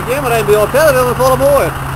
Jimmer een bij jou verder, wil het wel mooi.